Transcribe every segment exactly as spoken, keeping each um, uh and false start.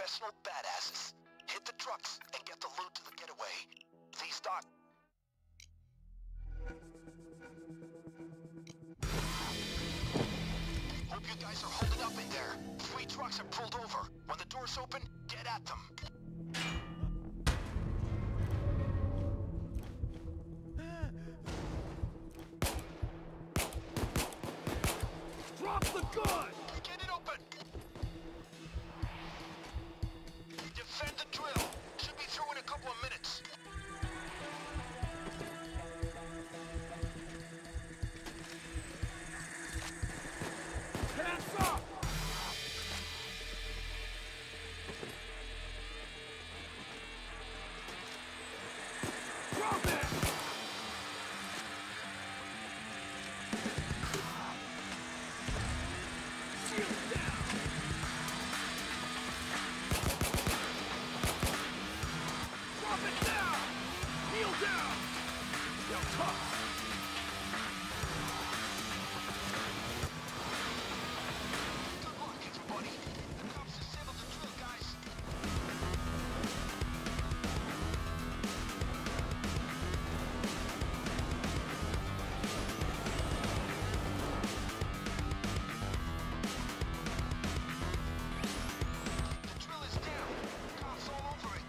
professional badasses. Hit the trucks and get the loot to the getaway. These doc... Hope you guys are holding up in there. Three trucks have pulled over. When the doors open, get at them. Drop the gun! Get it open! Defend the drill. Should be through in a couple of minutes. Hands up! Drop it! Shield down! Drop it down! Kneel down! Yo, tough! Good luck, everybody. The cops disabled the drill, guys. The drill is down. Cops all over it.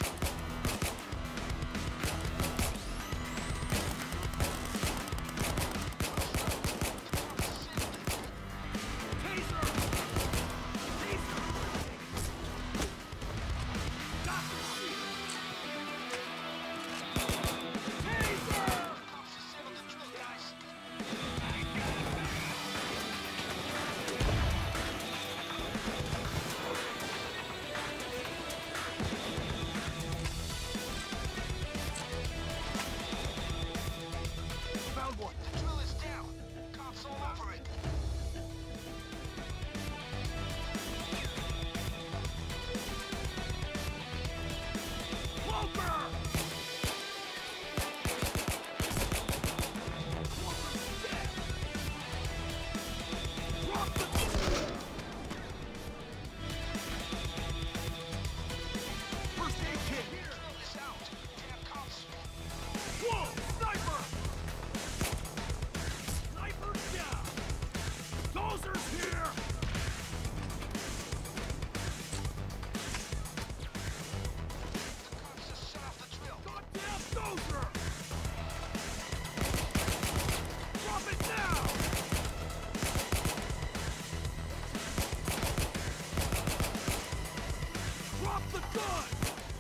Taser! Taser! Got the shield! Taser! Cops disabled the drill, guys. Found one! The drill is down. Cops all over it. Walker! Walker's dead! Drop the... First aid kit here! Drill is out. Damn cops. Whoa! Sniper! Sniper's down! Dozer's here! The cops just shut off the drill. Goddamn Dozer! Drop it now! Drop the gun!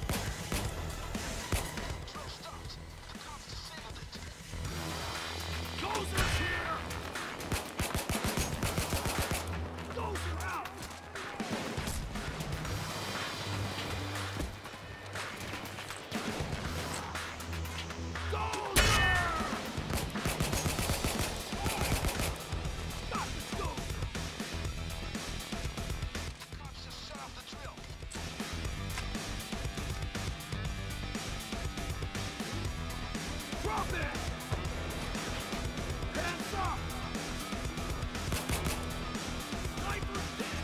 Drill stopped. The cops disabled it. Dozer's here! Dozer out! Dozer! Got the scope! The cops just shut off the drill. Drop it! Hands up! Sniper's dead!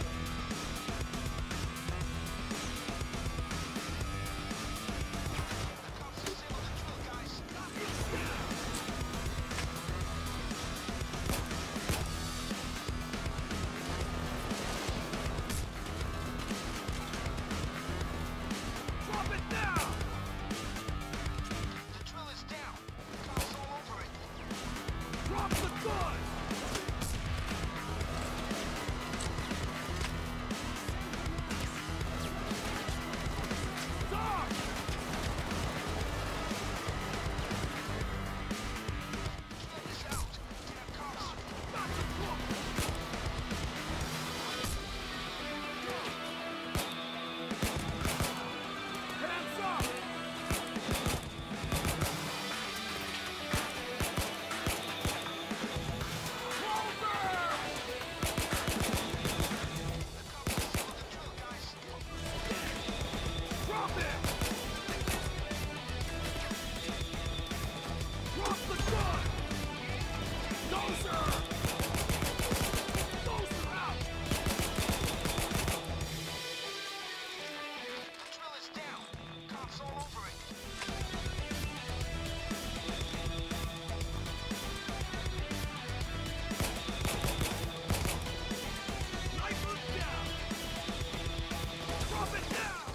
The cops disabled the drill, guys. It's down! Drop it now! The drill is down. Cops all over it. Drop the gun! Stop! Drill is out. Damn cops. Got the book! Hands up! Cops all over it. Sniper down! Drop it now!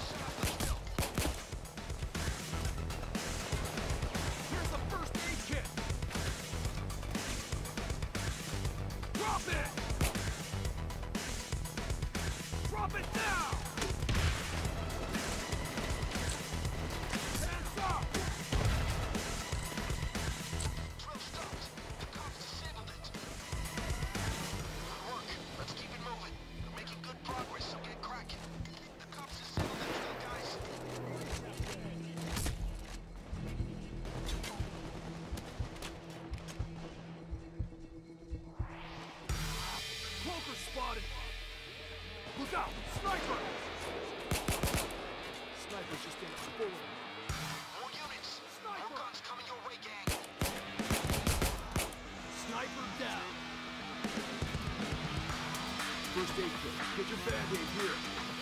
Here's the first aid kit! Drop it! Drop it now! Hands up! Drill stopped. The cops disabled it. Good work. Let's keep it moving. We're making good progress, so get cracking. The cops disabled the drill, guys. Cloaker spotted! Look out! Sniper! Sniper's just in a bullet. More units. Sniper! More guns coming your way, gang. Sniper down! First aid kit. Get your band-aid here.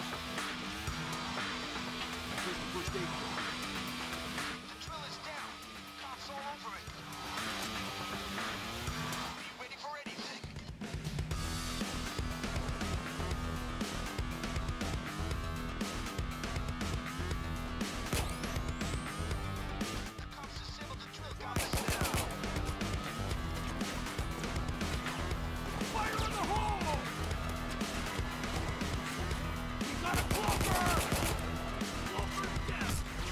Here's the first aid kit. The drill is down. Cops all over it. Be ready for anything. The cops disabled the drill, guys. Fire in the hole! We got a cloaker! Cloaker down!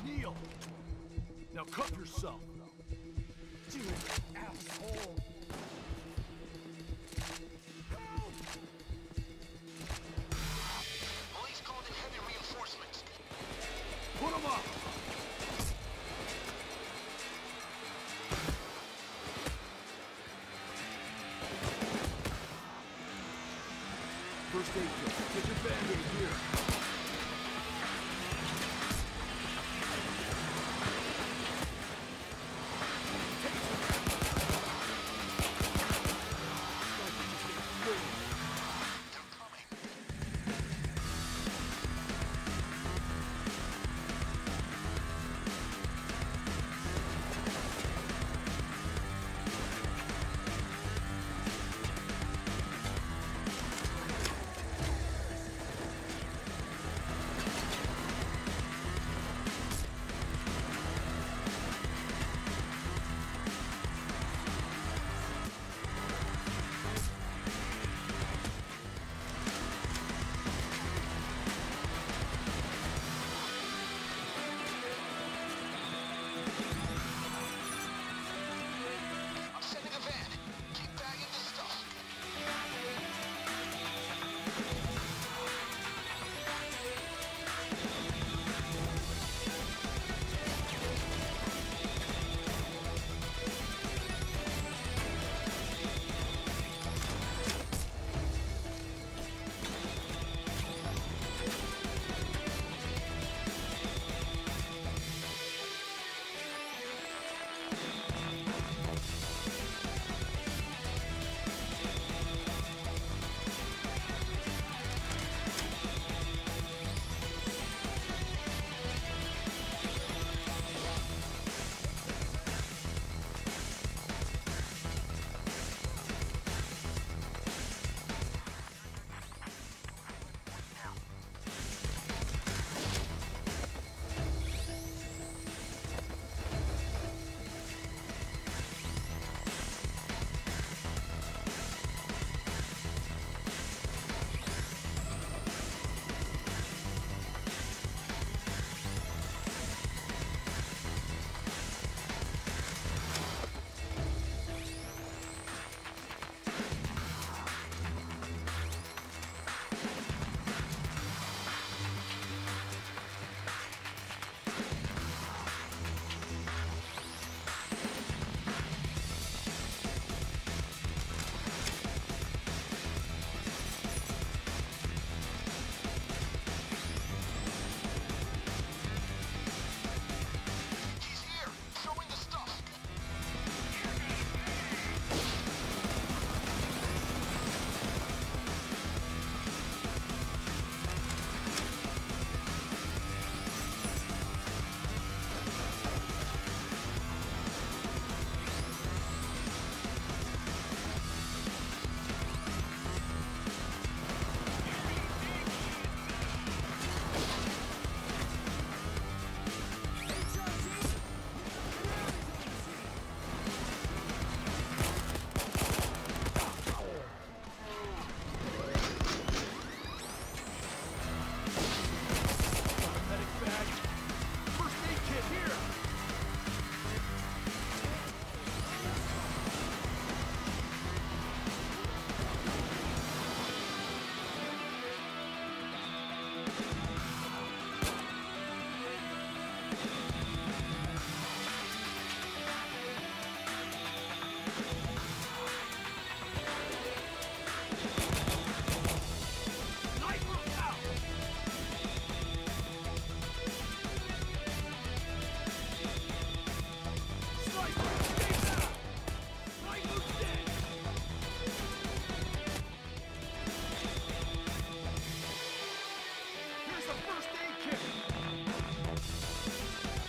Kneel. Now cuff yourself. Do it, asshole. Police called in heavy reinforcements. Put him up. First aid kit. Get your band-aid here. I'm sending a van. Keep bagging the stuff. He's here, throwing the stuff. Medic bag. First aid kit here. Sniper out. Sniper, stay down. Sniper's dead. Here's the first aid kit.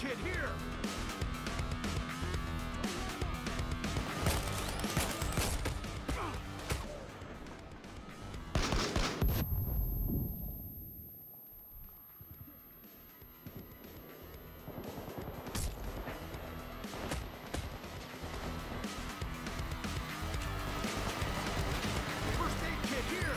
kit here! First aid kit here!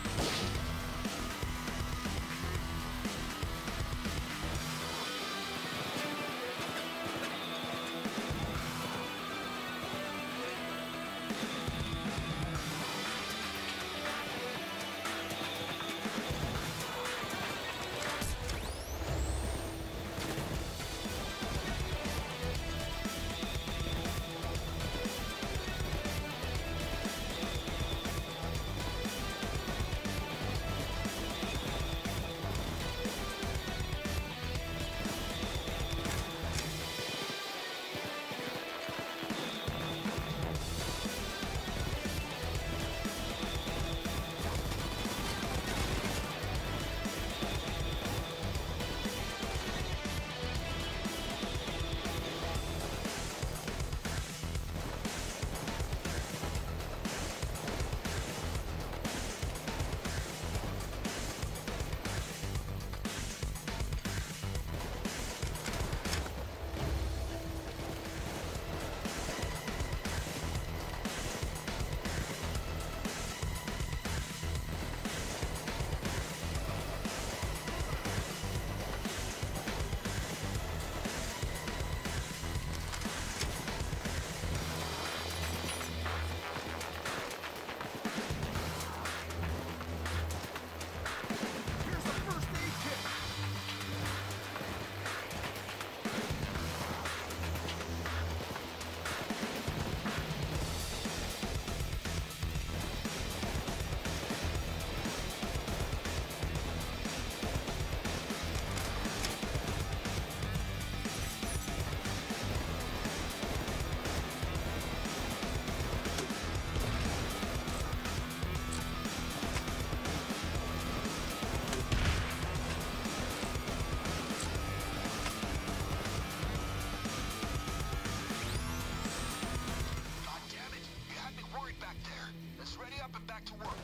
Here's the first aid kit! God damn it! You had me worried back there. Let's ready up and back to work.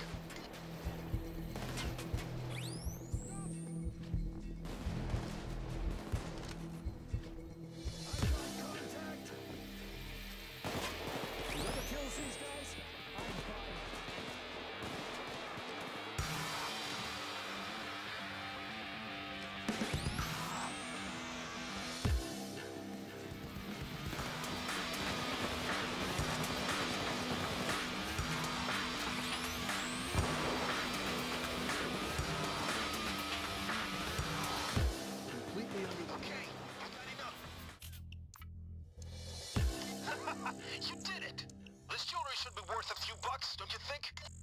Contact! Whoever kills these guys, I'm fine. Completely under... Okay, I got enough. You did it! This jewelry should be worth a few bucks, don't you think?